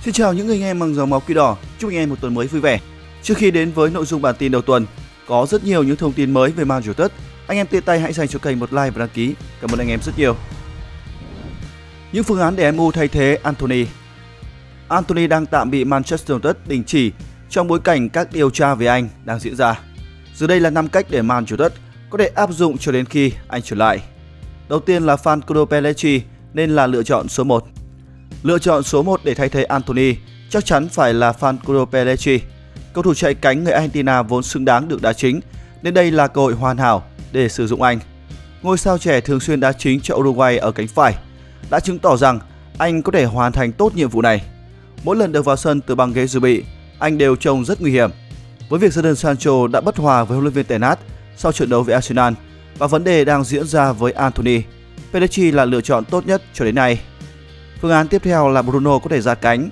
Xin chào những người anh em bằng dòng máu Quỷ Đỏ, chúc anh em một tuần mới vui vẻ. Trước khi đến với nội dung bản tin đầu tuần, có rất nhiều những thông tin mới về Man United. Anh em tiện tay hãy dành cho kênh một like và đăng ký. Cảm ơn anh em rất nhiều. Những phương án để MU thay thế Anthony. Anthony đang tạm bị Manchester United đình chỉ trong bối cảnh các điều tra về anh đang diễn ra. Dưới đây là 5 cách để Man United có thể áp dụng cho đến khi anh trở lại. Đầu tiên là Franco Pellegrini nên là lựa chọn số 1. Lựa chọn số 1 để thay thế Anthony chắc chắn phải là Franco Pellegrini. Cầu thủ chạy cánh người Argentina vốn xứng đáng được đá chính, nên đây là cơ hội hoàn hảo để sử dụng anh. Ngôi sao trẻ thường xuyên đá chính cho Uruguay ở cánh phải đã chứng tỏ rằng anh có thể hoàn thành tốt nhiệm vụ này. Mỗi lần được vào sân từ băng ghế dự bị, anh đều trông rất nguy hiểm. Với việc Jadon Sancho đã bất hòa với huấn luyện viên Ten Hag sau trận đấu với Arsenal và vấn đề đang diễn ra với Anthony, Pellegrini là lựa chọn tốt nhất cho đến nay. Phương án tiếp theo là Bruno có thể ra cánh.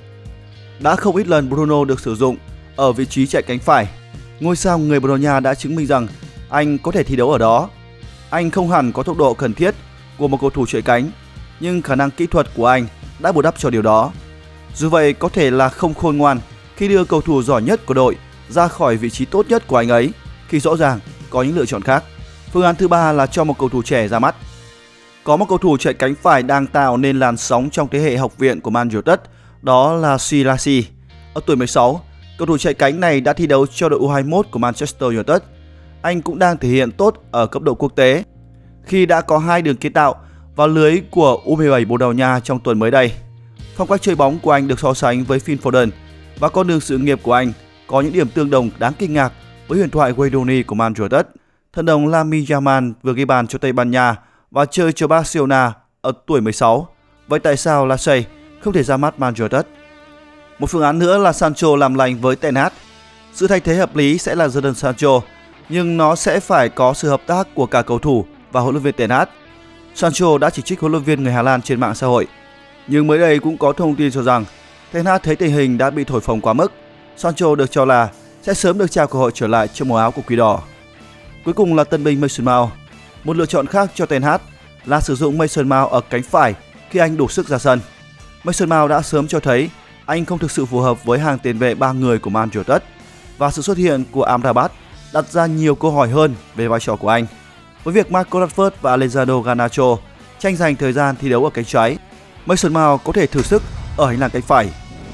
Đã không ít lần Bruno được sử dụng ở vị trí chạy cánh phải. Ngôi sao người Bồ Đào Nha đã chứng minh rằng anh có thể thi đấu ở đó. Anh không hẳn có tốc độ cần thiết của một cầu thủ chạy cánh, nhưng khả năng kỹ thuật của anh đã bù đắp cho điều đó. Dù vậy, có thể là không khôn ngoan khi đưa cầu thủ giỏi nhất của đội ra khỏi vị trí tốt nhất của anh ấy, khi rõ ràng có những lựa chọn khác. Phương án thứ ba là cho một cầu thủ trẻ ra mắt. Có một cầu thủ chạy cánh phải đang tạo nên làn sóng trong thế hệ học viện của Man United, đó là Selassie. Ở tuổi 16, cầu thủ chạy cánh này đã thi đấu cho đội U21 của Manchester United. Anh cũng đang thể hiện tốt ở cấp độ quốc tế khi đã có 2 đường kiến tạo vào lưới của U17 Bồ Đào Nha trong tuần mới đây. Phong cách chơi bóng của anh được so sánh với Phil Foden và con đường sự nghiệp của anh có những điểm tương đồng đáng kinh ngạc với huyền thoại Wayne Rooney của Man United. Thần đồng Lamine Yamal vừa ghi bàn cho Tây Ban Nha và chơi cho Barcelona ở tuổi 16. Vậy tại sao Lasey không thể ra mắt Man United? Một phương án nữa là Sancho làm lành với Ten Hag. Sự thay thế hợp lý sẽ là Jadon Sancho, nhưng nó sẽ phải có sự hợp tác của cả cầu thủ và huấn luyện viên Ten Hag. Sancho đã chỉ trích huấn luyện viên người Hà Lan trên mạng xã hội, nhưng mới đây cũng có thông tin cho rằng Ten Hag thấy tình hình đã bị thổi phồng quá mức. Sancho được cho là sẽ sớm được trao cơ hội trở lại trong màu áo của Quỷ Đỏ. Cuối cùng là tân binh Mason Mount. Một lựa chọn khác cho Ten Hag là sử dụng Mason Mount ở cánh phải khi anh đủ sức ra sân. Mason Mount đã sớm cho thấy anh không thực sự phù hợp với hàng tiền vệ 3 người của Man United, và sự xuất hiện của Amrabat đặt ra nhiều câu hỏi hơn về vai trò của anh. Với việc Marco Rashford và Alejandro Garnacho tranh giành thời gian thi đấu ở cánh trái, Mason Mount có thể thử sức ở hành lang cánh phải.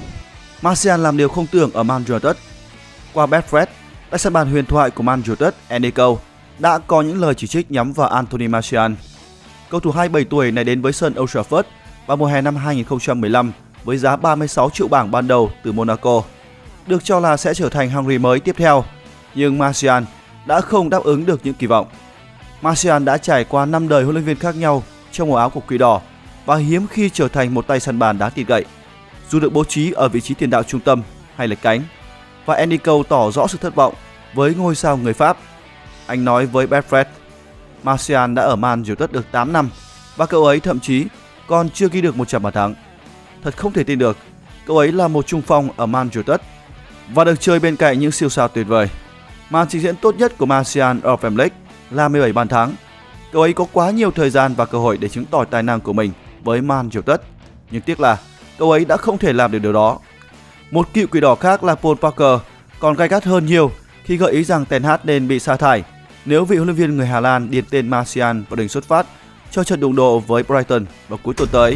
Martial làm điều không tưởng ở Man United. Qua Betfred, đại sứ bàn huyền thoại của Man United Andy Cole đã có những lời chỉ trích nhắm vào Anthony Martial. Cầu thủ 27 tuổi này đến với sân Old Trafford vào mùa hè năm 2015 với giá 36 triệu bảng ban đầu từ Monaco, được cho là sẽ trở thành Henry mới tiếp theo, nhưng Martial đã không đáp ứng được những kỳ vọng. Martial đã trải qua 5 đời huấn luyện viên khác nhau trong màu áo của Quỷ Đỏ và hiếm khi trở thành một tay săn bàn đá tin cậy, dù được bố trí ở vị trí tiền đạo trung tâm hay lệch cánh. Và Andy Cole tỏ rõ sự thất vọng với ngôi sao người Pháp. Anh nói với Betfred, Martial đã ở Man United được 8 năm và cậu ấy thậm chí còn chưa ghi được 100 bàn thắng. Thật không thể tin được, cậu ấy là một trung phong ở Man United và được chơi bên cạnh những siêu sao tuyệt vời. Màn trình diễn tốt nhất của Martial ở Premier League là 17 bàn thắng. Cậu ấy có quá nhiều thời gian và cơ hội để chứng tỏ tài năng của mình với Man United, nhưng tiếc là cậu ấy đã không thể làm được điều đó. Một cựu Quỷ Đỏ khác là Paul Parker còn gay gắt hơn nhiều khi gợi ý rằng Ten Hag nên bị sa thải nếu vị huấn luyện viên người Hà Lan điền tên Martial vào đỉnh xuất phát cho trận đụng độ với Brighton vào cuối tuần tới.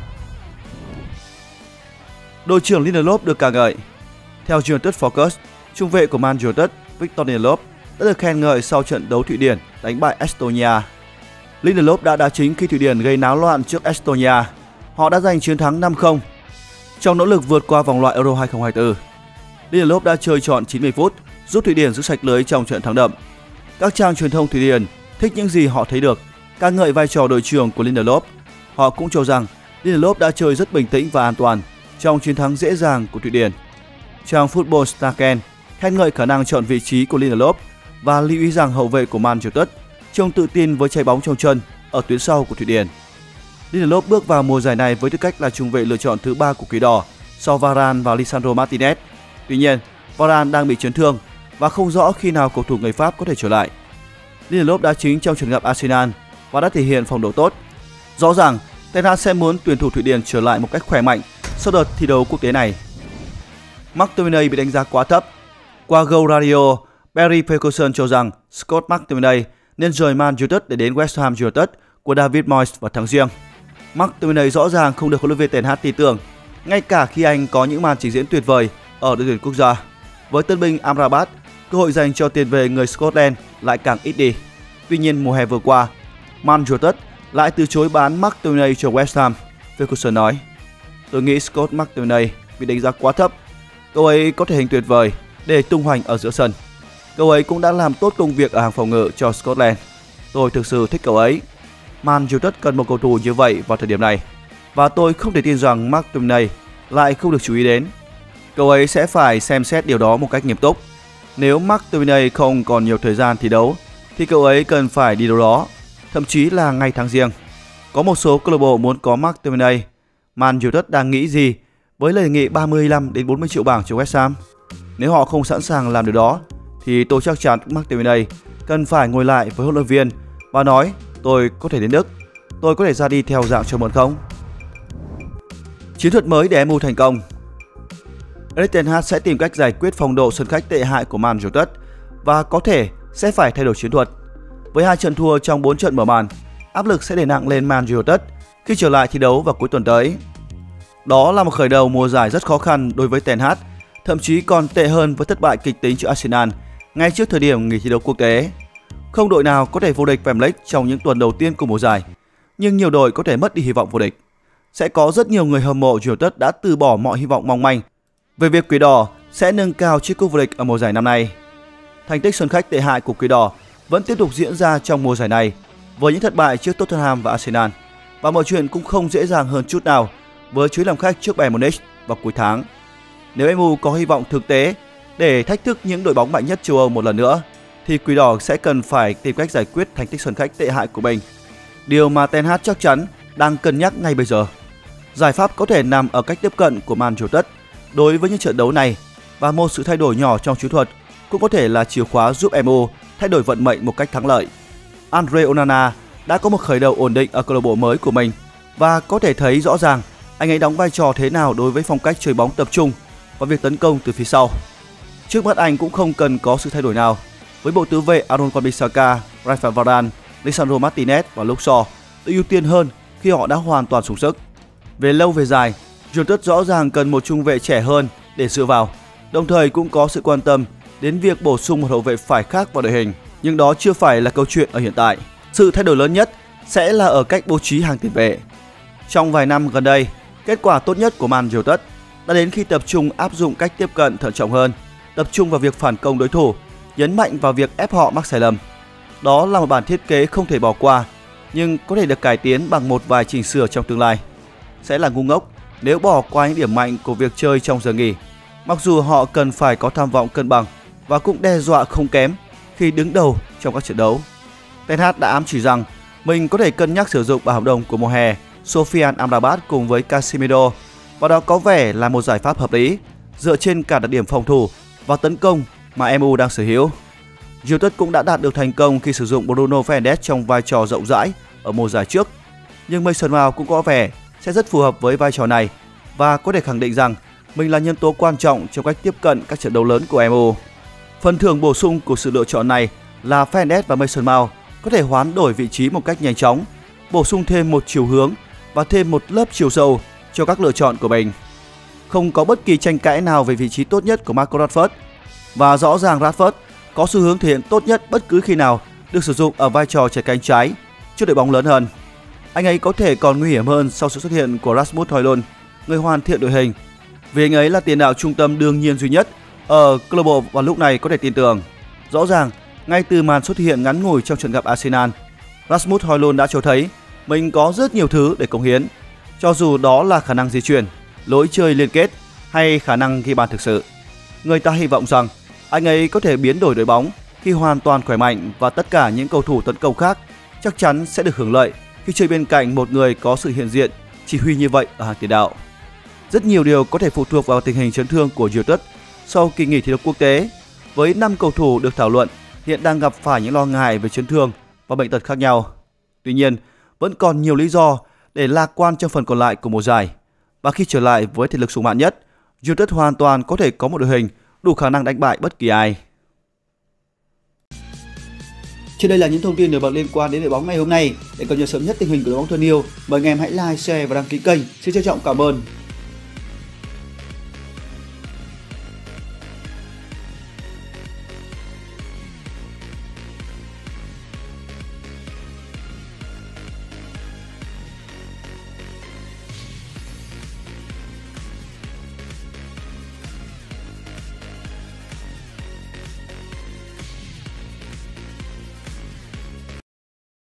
Đội trưởng Lindelof được ca ngợi. Theo United Focus, trung vệ của Man United Victor Lindelof đã được khen ngợi sau trận đấu Thụy Điển đánh bại Estonia. Lindelof đã đá chính khi Thụy Điển gây náo loạn trước Estonia. Họ đã giành chiến thắng 5-0 trong nỗ lực vượt qua vòng loại Euro 2024. Lindelof đã chơi trọn 90 phút, giúp Thụy Điển giữ sạch lưới trong trận thắng đậm. Các trang truyền thông Thụy Điển thích những gì họ thấy được, ca ngợi vai trò đội trưởng của Lindelof. Họ cũng cho rằng Lindelof đã chơi rất bình tĩnh và an toàn trong chiến thắng dễ dàng của Thụy Điển. Trang Football Starken khen ngợi khả năng chọn vị trí của Lindelof và lưu ý rằng hậu vệ của Man United trông tự tin với chạy bóng trong chân ở tuyến sau của Thụy Điển. Lindelof bước vào mùa giải này với tư cách là trung vệ lựa chọn thứ 3 của Quỷ Đỏ sau Varane và Lisandro Martinez. Tuy nhiên, Varane đang bị chấn thương và không rõ khi nào cầu thủ người Pháp có thể trở lại. Lindelof đá chính trong trận gặp Arsenal và đã thể hiện phong độ tốt. Rõ ràng, Ten Hag sẽ muốn tuyển thủ Thụy Điển trở lại một cách khỏe mạnh sau đợt thi đấu quốc tế này. McTominay bị đánh giá quá thấp. Qua Go Radio, Barry Ferguson cho rằng Scott McTominay nên rời Man United để đến West Ham United của David Moyes vào tháng Giêng. McTominay rõ ràng không được huấn luyện viên Ten Hag tin tưởng, ngay cả khi anh có những màn trình diễn tuyệt vời ở đội tuyển quốc gia. Với tân binh Amrabat, cơ hội dành cho tiền vệ người Scotland lại càng ít đi. Tuy nhiên mùa hè vừa qua, Man United lại từ chối bán McTominay cho West Ham. Ferguson nói: "Tôi nghĩ Scott McTominay bị đánh giá quá thấp. Cậu ấy có thể hình tuyệt vời để tung hoành ở giữa sân. Cậu ấy cũng đã làm tốt công việc ở hàng phòng ngự cho Scotland. Tôi thực sự thích cậu ấy. Man United cần một cầu thủ như vậy vào thời điểm này. Và tôi không thể tin rằng McTominay lại không được chú ý đến. Cậu ấy sẽ phải xem xét điều đó một cách nghiêm túc. Nếu McTominay không còn nhiều thời gian thi đấu thì cậu ấy cần phải đi đâu đó, thậm chí là ngay tháng Giêng. Có một số câu lạc bộ muốn có McTominay. Man United đang nghĩ gì với lời đề nghị 35 đến 40 triệu bảng cho West Ham? Nếu họ không sẵn sàng làm điều đó thì tôi chắc chắn McTominay cần phải ngồi lại với huấn luyện viên và nói: tôi có thể đến Đức, tôi có thể ra đi theo dạng cho mượn không? Chiến thuật mới để MU thành công. Erik ten Hag sẽ tìm cách giải quyết phong độ sân khách tệ hại của Man United và có thể sẽ phải thay đổi chiến thuật. Với 2 trận thua trong 4 trận mở màn, áp lực sẽ đè nặng lên Man United khi trở lại thi đấu vào cuối tuần tới. Đó là một khởi đầu mùa giải rất khó khăn đối với Ten Hag, thậm chí còn tệ hơn với thất bại kịch tính trước Arsenal ngay trước thời điểm nghỉ thi đấu quốc tế. Không đội nào có thể vô địch Premier League trong những tuần đầu tiên của mùa giải, nhưng nhiều đội có thể mất đi hy vọng vô địch. Sẽ có rất nhiều người hâm mộ United đã từ bỏ mọi hy vọng mong manh về việc Quỷ Đỏ sẽ nâng cao chiếc cúp vô địch ở mùa giải năm nay. Thành tích sân khách tệ hại của Quỷ Đỏ vẫn tiếp tục diễn ra trong mùa giải này với những thất bại trước Tottenham và Arsenal, và mọi chuyện cũng không dễ dàng hơn chút nào với chuyến làm khách trước Bayern Munich vào cuối tháng. Nếu MU có hy vọng thực tế để thách thức những đội bóng mạnh nhất châu Âu một lần nữa, thì Quỷ Đỏ sẽ cần phải tìm cách giải quyết thành tích sân khách tệ hại của mình. Điều mà Ten Hag chắc chắn đang cân nhắc ngay bây giờ. Giải pháp có thể nằm ở cách tiếp cận của Man United đối với những trận đấu này, và một sự thay đổi nhỏ trong chiến thuật cũng có thể là chìa khóa giúp MU thay đổi vận mệnh một cách thắng lợi. Andre Onana đã có một khởi đầu ổn định ở câu lạc bộ mới của mình và có thể thấy rõ ràng anh ấy đóng vai trò thế nào đối với phong cách chơi bóng tập trung và việc tấn công từ phía sau. Trước mắt anh cũng không cần có sự thay đổi nào, với bộ tứ vệ Aaron Wan-Bissaka, Rafael Varane, Lisandro Martinez và Luke Shaw được ưu tiên hơn khi họ đã hoàn toàn sung sức. Về lâu về dài, United rõ ràng cần một trung vệ trẻ hơn để dựa vào, đồng thời cũng có sự quan tâm đến việc bổ sung một hậu vệ phải khác vào đội hình, nhưng đó chưa phải là câu chuyện ở hiện tại. Sự thay đổi lớn nhất sẽ là ở cách bố trí hàng tiền vệ. Trong vài năm gần đây, kết quả tốt nhất của Man United đã đến khi tập trung áp dụng cách tiếp cận thận trọng hơn, tập trung vào việc phản công đối thủ, nhấn mạnh vào việc ép họ mắc sai lầm. Đó là một bản thiết kế không thể bỏ qua, nhưng có thể được cải tiến bằng một vài chỉnh sửa trong tương lai. Sẽ là ngu ngốc nếu bỏ qua những điểm mạnh của việc chơi trong giờ nghỉ, mặc dù họ cần phải có tham vọng cân bằng và cũng đe dọa không kém khi đứng đầu trong các trận đấu. Ten Hag đã ám chỉ rằng mình có thể cân nhắc sử dụng bản hợp đồng của mùa hè Sofian Amrabat cùng với Casemiro, và đó có vẻ là một giải pháp hợp lý dựa trên cả đặc điểm phòng thủ và tấn công mà MU đang sở hữu. United cũng đã đạt được thành công khi sử dụng Bruno Fernandes trong vai trò rộng rãi ở mùa giải trước, nhưng Mason Mount cũng có vẻ sẽ rất phù hợp với vai trò này và có thể khẳng định rằng mình là nhân tố quan trọng trong cách tiếp cận các trận đấu lớn của MU. Phần thưởng bổ sung của sự lựa chọn này là Fernandes và Mason Mount có thể hoán đổi vị trí một cách nhanh chóng, bổ sung thêm một chiều hướng và thêm một lớp chiều sâu cho các lựa chọn của mình. Không có bất kỳ tranh cãi nào về vị trí tốt nhất của Marcus Rashford, và rõ ràng Rashford có xu hướng thể hiện tốt nhất bất cứ khi nào được sử dụng ở vai trò trái cánh trái trước đội bóng lớn hơn. Anh ấy có thể còn nguy hiểm hơn sau sự xuất hiện của Rasmus Højlund, người hoàn thiện đội hình, vì anh ấy là tiền đạo trung tâm đương nhiên duy nhất ở câu lạc bộ và lúc này có thể tin tưởng. Rõ ràng, ngay từ màn xuất hiện ngắn ngủi trong trận gặp Arsenal, Rasmus Højlund đã cho thấy mình có rất nhiều thứ để cống hiến, cho dù đó là khả năng di chuyển, lối chơi liên kết hay khả năng ghi bàn thực sự. Người ta hy vọng rằng anh ấy có thể biến đổi đội bóng khi hoàn toàn khỏe mạnh, và tất cả những cầu thủ tấn công khác chắc chắn sẽ được hưởng lợi khi chơi bên cạnh một người có sự hiện diện chỉ huy như vậy ở hàng tiền đạo. Rất nhiều điều có thể phụ thuộc vào tình hình chấn thương của United sau kỳ nghỉ thi đấu quốc tế, với 5 cầu thủ được thảo luận hiện đang gặp phải những lo ngại về chấn thương và bệnh tật khác nhau. Tuy nhiên, vẫn còn nhiều lý do để lạc quan trong phần còn lại của mùa giải, và khi trở lại với thể lực sung mãn nhất, United hoàn toàn có thể có một đội hình đủ khả năng đánh bại bất kỳ ai. Trên đây là những thông tin nổi bật liên quan đến đội bóng ngày hôm nay. Để cập nhật sớm nhất tình hình của đội bóng thân yêu, mời anh em hãy like, share và đăng ký kênh. Xin trân trọng cảm ơn